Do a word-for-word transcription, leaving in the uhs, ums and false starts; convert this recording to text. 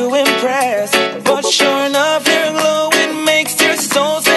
to impress, but sure enough, your glowing makes your soul